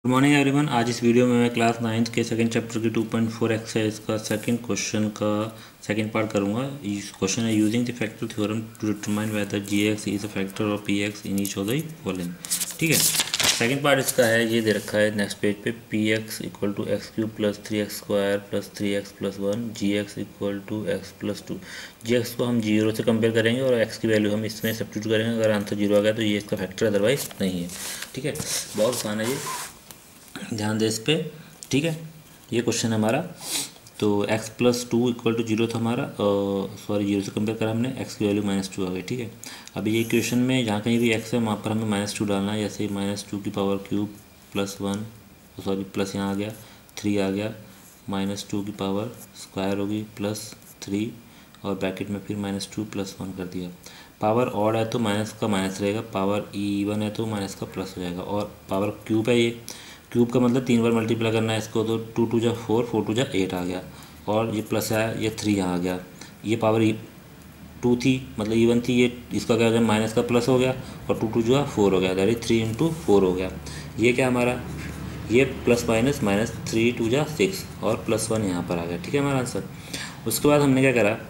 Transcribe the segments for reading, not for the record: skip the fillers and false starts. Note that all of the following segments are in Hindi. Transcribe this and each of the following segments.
Good morning everyone. आज इस वीडियो में मैं क्लास 9th के सेकंड चैप्टर की 2.4 एक्सरसाइज का सेकंड क्वेश्चन का सेकंड पार्ट करूंगा। इस क्वेश्चन है using the factor theorem to determine whether g x is a factor of p x in each of the following. ठीक है, सेकंड पार्ट इसका है, ये दे रखा है नेक्स्ट पेज पे, p x equal to x cube plus 3x square plus 3x plus 1, g x equal to x plus 2। G x को हम 0 से कंपेयर करेंगे और एक्स की वैल्यू हम इसमें सब्स्टिट्यूट करेंगे। अगर आंसर 0 आ गया तो ये इसका फैक्टर, अदरवाइज नहीं है। ठीक है, बहुत आसान है ये, ध्यान दे इस पर। ठीक है, ये क्वेश्चन हमारा, तो x प्लस 2 इक्वल टू 0 था हमारा, सॉरी 0 से कंपेयर करा हमने, x की वैल्यू -2 आ गई। ठीक है, अभी ये क्वेश्चन में जहाँ कहीं भी x है वहाँ पर हमें -2 डालना है। जैसे -2 की power cube plus 1, sorry plus यहाँ आ गया 3 आ गया, -2 की पावर स्क्वायर होगी प्लस 3 और ब्रैकेट में फिर -2 प्लस 1 कर दिया। पावर ऑड है तो माइनस का माइनस रहेगा, पावर इवन है तो माइनस का प्लस हो जाएगा। और पावर क्यूब है, ये क्यूब का मतलब 3 बार मल्टीप्लाई करना है इसको, तो 2 2 जा 4, 4 2 जा 8 आ गया। और ये प्लस है, ये 3 यहाँ आ गया। ये पावर 2 थी, मतलब इवन थी, ये इसका क्या हो गया, माइनस का प्लस हो गया और 2 2 जो 4 हो गया, दैट इज 3 × 4 हो गया। ये क्या हमारा, ये प्लस माइनस माइनस 3 2 जा 6 और प्लस 1 यहाँ पर आ गया। ठीक है, हमारा आंसर। उसके बाद हमने क्या करा,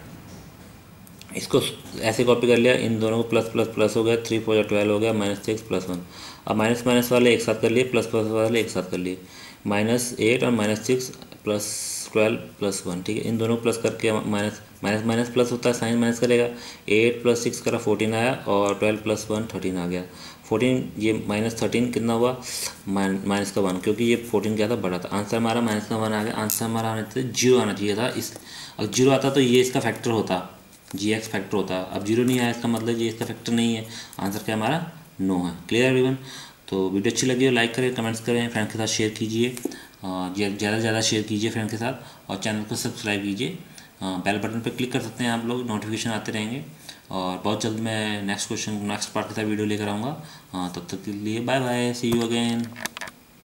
इसको ऐसे कॉपी कर लिया, इन दोनों को प्लस प्लस प्लस हो गया, 3 4 जा 12 हो गया, -6 प्लस 1। अब माइनस माइनस वाले एक साथ कर लिए, प्लस प्लस वाले एक साथ कर लिए, -8 और -6 प्लस 12 प्लस 1। ठीक है, इन दोनों को प्लस करके माइनस माइनस माइनस प्लस होता है, साइन माइनस करेगा। 8 प्लस 6 करा 14 आया और 12 प्लस 1 13 आ गया। 14 ये -13 कितना हुआ, माइनस का 1, क्योंकि ये 14 क्या था, बड़ा था। आंसर हमारा माइनस का 1 आ गया। आंसर हमारा आना चाहिए 0 आना चाहिए था। इस अगर 0 आता तो ये इसका फैक्टर होता, जी एक्स फैक्टर होता। अब 0 नहीं आया, इसका मतलब ये इसका फैक्टर नहीं है। आंसर क्या हमारा नो है। Clear everyone? तो वीडियो अच्छी लगी हो लाइक करें, कमेंट्स करें, फ्रेंड के साथ शेयर कीजिए, ज़्यादा से ज़्यादा शेयर कीजिए फ्रेंड के साथ, और चैनल को सब्सक्राइब कीजिए। बेल बटन पर क्लिक कर सकते हैं आप लोग, नोटिफिकेशन आते रहेंगे। और बहुत जल्द मैं नेक्स्ट पार्ट के साथ वीडियो लेकर आऊँगा। तब तक के लिए bye bye, see you again.